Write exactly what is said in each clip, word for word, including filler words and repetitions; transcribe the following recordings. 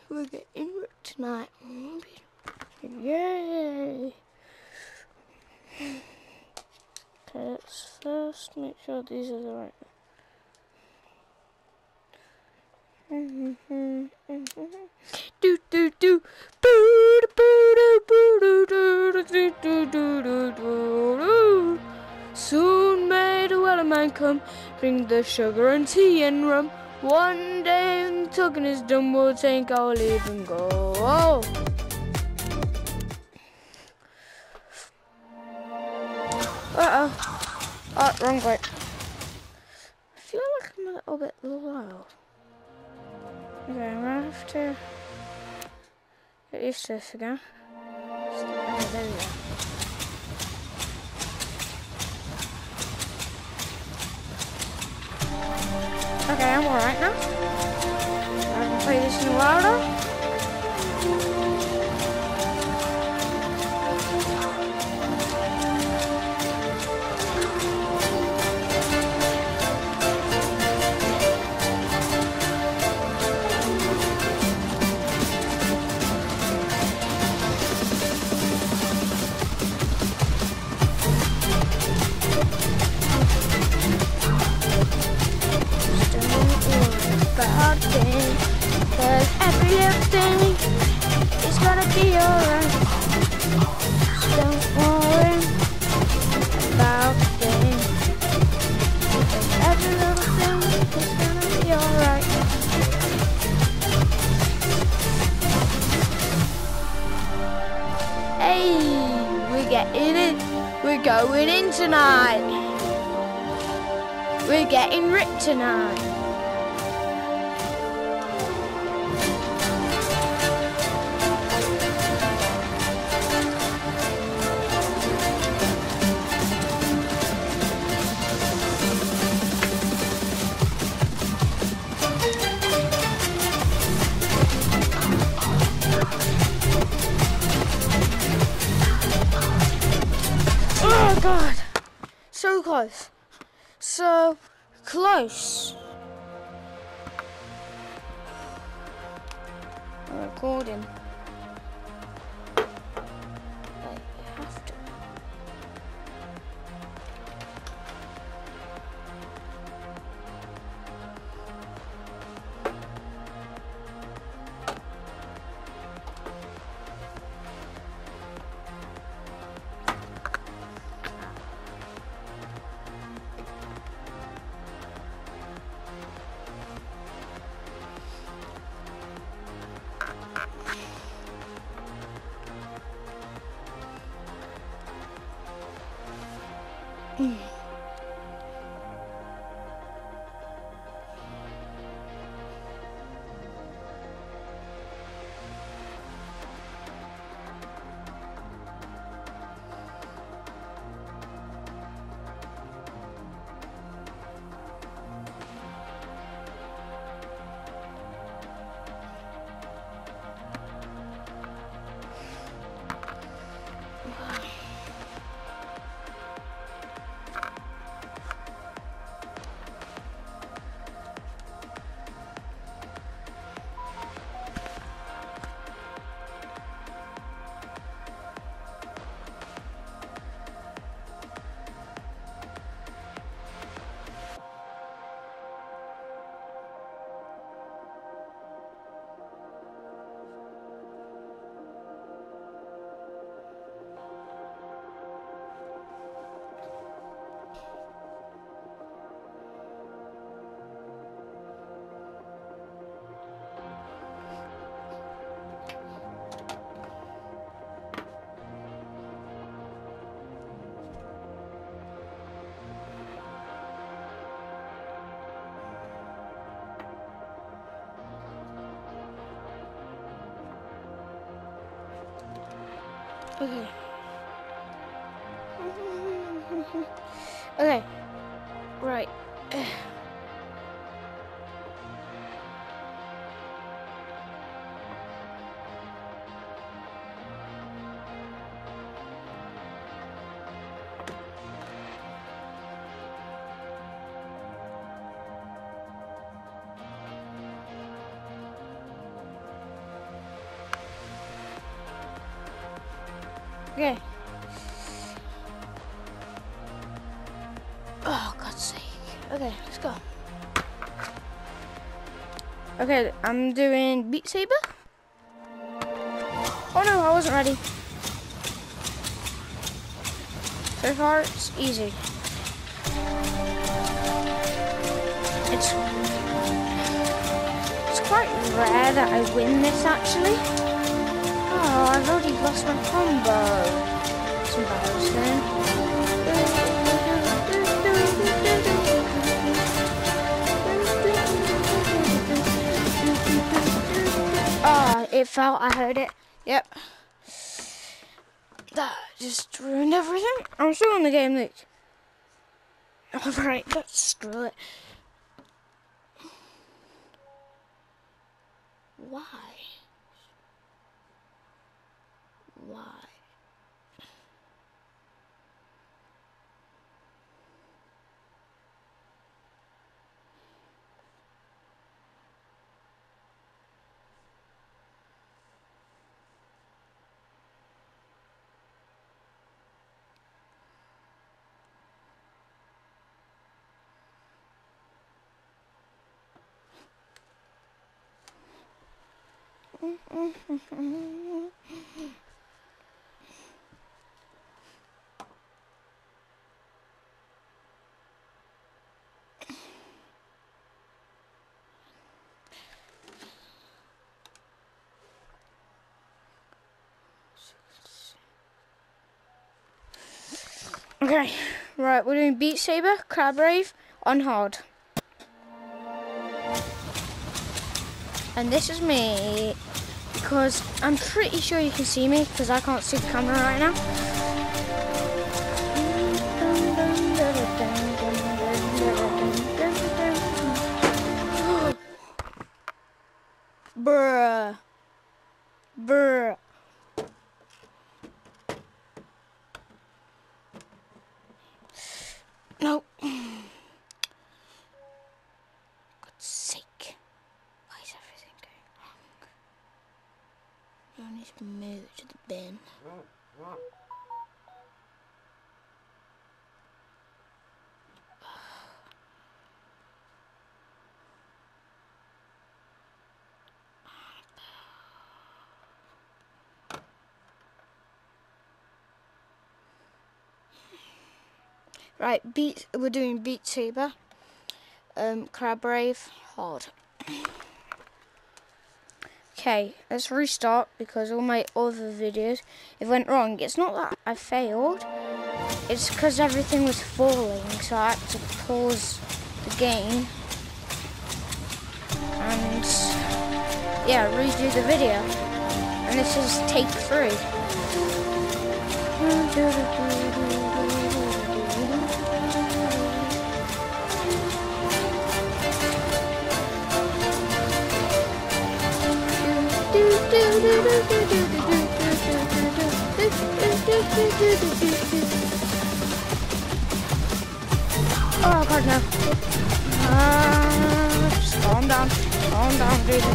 we're getting ripped tonight. Yay! Okay, let's first make sure these are the right. Do do do boo boo boo do do do do do do do. Soon may the wellerman come, bring the sugar and tea and rum. One day when the tugging is done, we'll take our leave and go. Oh. Uh oh. Oh, wrong way. I feel like I'm a little bit low. Okay, I'm gonna have to get used to this again. Oh, there we go. Okay, I'm alright now. I can play this in louder. Bad thing, cause every little thing is gonna be alright. Don't worry about a thing, cause every little thing is gonna be alright. Hey, we're getting it. We're going in tonight. We're getting ripped tonight. Oh God, so close, so close. I'm recording. I have to. Mm. Okay. Okay. Right. Okay. Oh, God's sake. Okay, let's go. Okay, I'm doing Beat Saber. Oh no, I wasn't ready. So far, it's easy. It's it's quite rare that I win this actually. Oh, I've already lost my combo. It's embarrassing. Oh, it fell. I heard it. Yep. That just ruined everything. I'm still in the game, Luke. Alright, let's screw it. Why? Why? Okay, right, we're doing Beat Saber, Crab Rave on hard. And this is me, because I'm pretty sure you can see me, because I can't see the camera right now. Bruh. Bruh. No. God's sake. Why is everything going wrong? I need to move to the bin. Right, beat. We're doing Beat Saber, um, Crab Rave, hard. Okay, let's restart because all my other videos it went wrong. It's not that I failed; it's because everything was falling, so I had to pause the game and yeah, redo the video. And this is take three. Oh God, no. Uh, just calm down. Calm down, dude.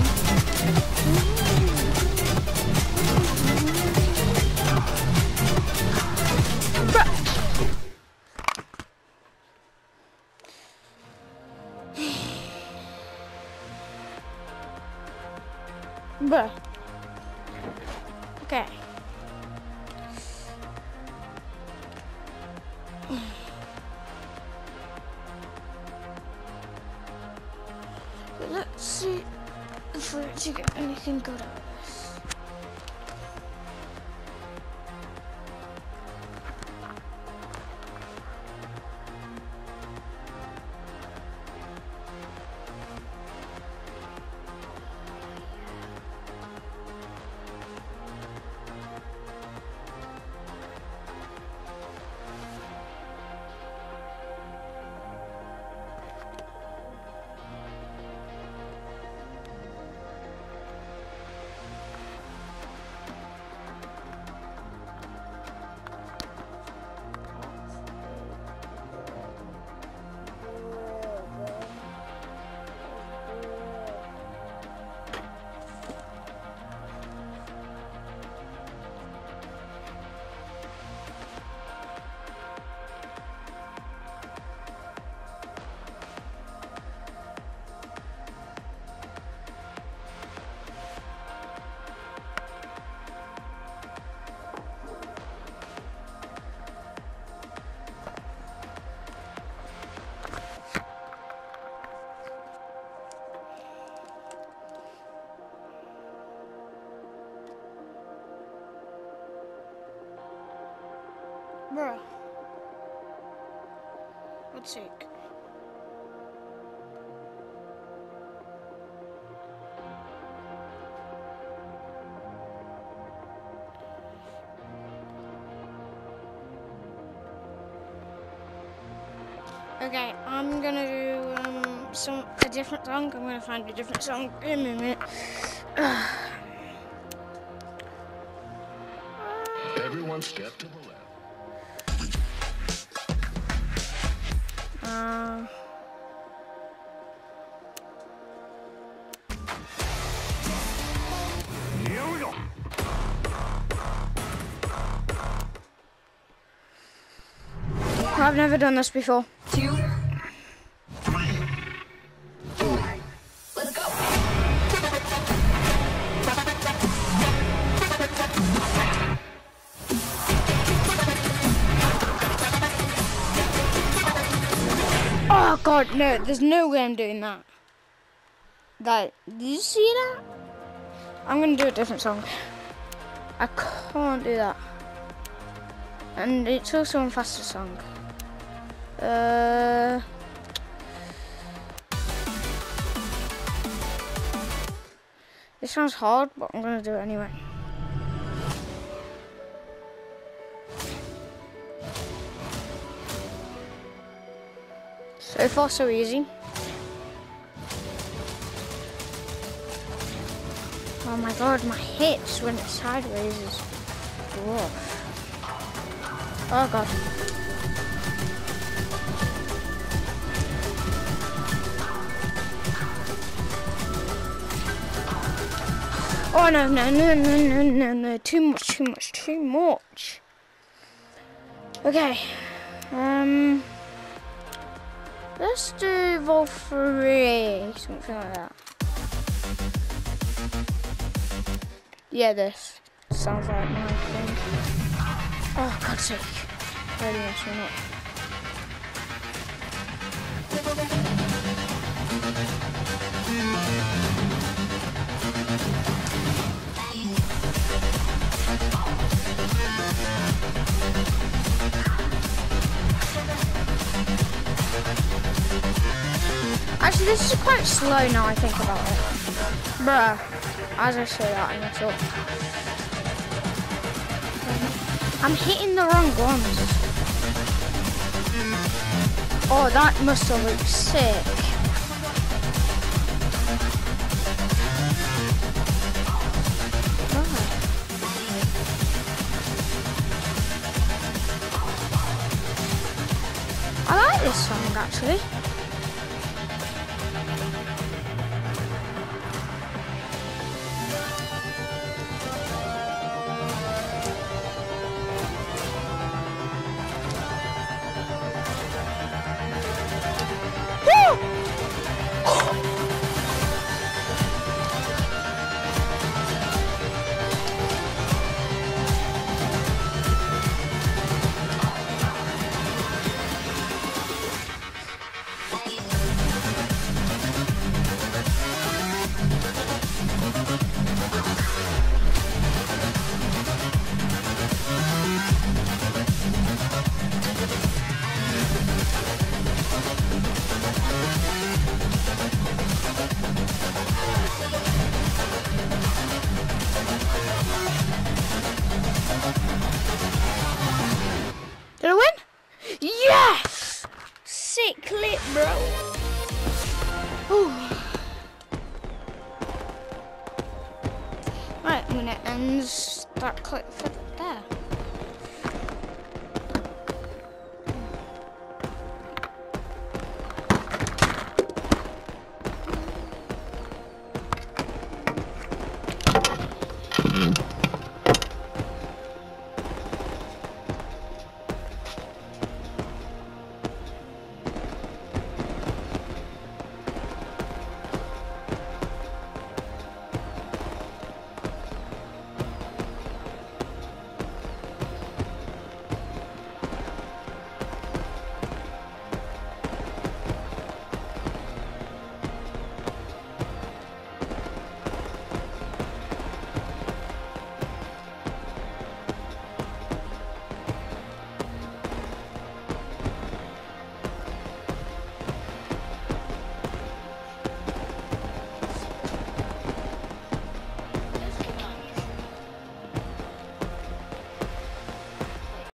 Bruh. Okay. Let's see if we're to get anything good out of this. Bruh. God's sake. Okay, I'm gonna do um, some a different song. I'm gonna find a different song in a minute. Everyone step to the left. Uh, Here we go. I've never done this before. Two, three, four. Let's go. Oh god, no, there's no way I'm doing that. That, did you see that? I'm gonna do a different song. I can't do that. And it's also a faster song. Uh, this sounds hard, but I'm gonna do it anyway. So far, so easy. Oh my god, my hips when it's sideways is rough. Oh god. Oh no, no, no, no, no, no, no, too much, too much, too much. Okay, um, let's do Vol three, something like that. Yeah, this sounds like my thing. Oh, God's sake. Really messing up. Actually, this is quite slow now I think about it. Bruh, as I say that, I mess up. I'm hitting the wrong ones. Oh, that must have looked sick. Oh. I like this song actually. Did I win? Yes! Sick clip, bro. Ooh. Right, I'm gonna end that clip for